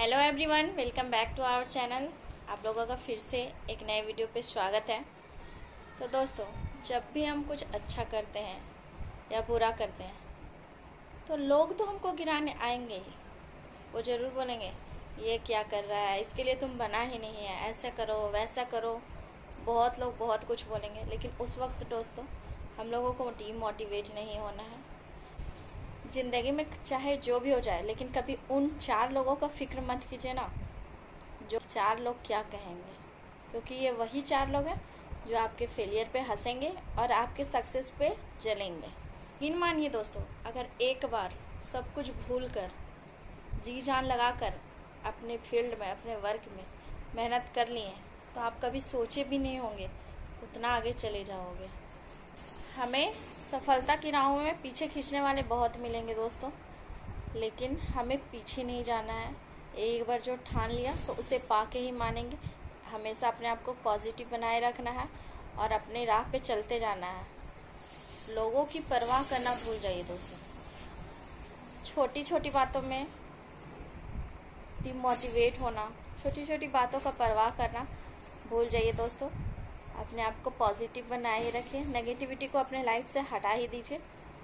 Hello everyone, welcome back to our channel. आप लोगों का फिर से एक नए वीडियो पे स्वागत है। तो दोस्तों, जब भी हम कुछ अच्छा करते हैं या बुरा करते हैं तो लोग तो हमको गिराने आएंगे ही। वो ज़रूर बोलेंगे ये क्या कर रहा है, इसके लिए तुम बना ही नहीं है, ऐसा करो वैसा करो। बहुत लोग बहुत कुछ बोलेंगे, लेकिन उस वक्त दोस्तों हम लोगों को डीमोटिवेट नहीं होना है। ज़िंदगी में चाहे जो भी हो जाए, लेकिन कभी उन 4 लोगों का फिक्र मत कीजिए ना जो 4 लोग क्या कहेंगे, क्योंकि ये वही 4 लोग हैं जो आपके फेलियर पे हंसेंगे और आपके सक्सेस पे जलेंगे। यकीन मानिए दोस्तों, अगर एक बार सब कुछ भूल कर जी जान लगा कर अपने फील्ड में, अपने वर्क में मेहनत कर लिए तो आप कभी सोचे भी नहीं होंगे उतना आगे चले जाओगे। हमें सफलता की राहों में पीछे खींचने वाले बहुत मिलेंगे दोस्तों, लेकिन हमें पीछे नहीं जाना है। एक बार जो ठान लिया तो उसे पाके ही मानेंगे। हमेशा अपने आप को पॉजिटिव बनाए रखना है और अपने राह पे चलते जाना है। लोगों की परवाह करना भूल जाइए दोस्तों। छोटी छोटी बातों में डिमोटिवेट होना, छोटी छोटी बातों का परवाह करना भूल जाइए दोस्तों। अपने आप को पॉजिटिव बनाए ही रखिए, नेगेटिविटी को अपने लाइफ से हटा ही दीजिए।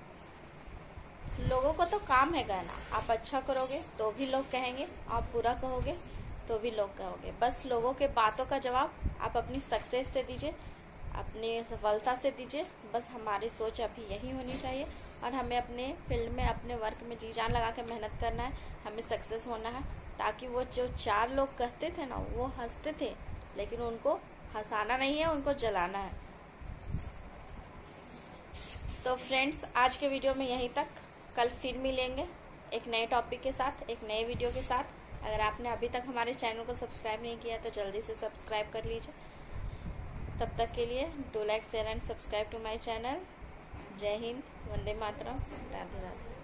लोगों को तो काम है कहना, आप अच्छा करोगे तो भी लोग कहेंगे, आप बुरा कहोगे तो भी लोग कहोगे। बस लोगों के बातों का जवाब आप अपनी सक्सेस से दीजिए, अपनी सफलता से दीजिए। बस हमारी सोच अभी यही होनी चाहिए और हमें अपने फील्ड में, अपने वर्क में जी जान लगा के मेहनत करना है। हमें सक्सेस होना है, ताकि वो जो 4 लोग कहते थे ना, वो हंसते थे, लेकिन उनको हंसाना नहीं है, उनको जलाना है। तो फ्रेंड्स, आज के वीडियो में यहीं तक। कल फिर मिलेंगे एक नए टॉपिक के साथ, एक नए वीडियो के साथ। अगर आपने अभी तक हमारे चैनल को सब्सक्राइब नहीं किया तो जल्दी से सब्सक्राइब कर लीजिए। तब तक के लिए do like, share and subscribe to my channel. जय हिंद, वंदे मातरम, राधे राधे।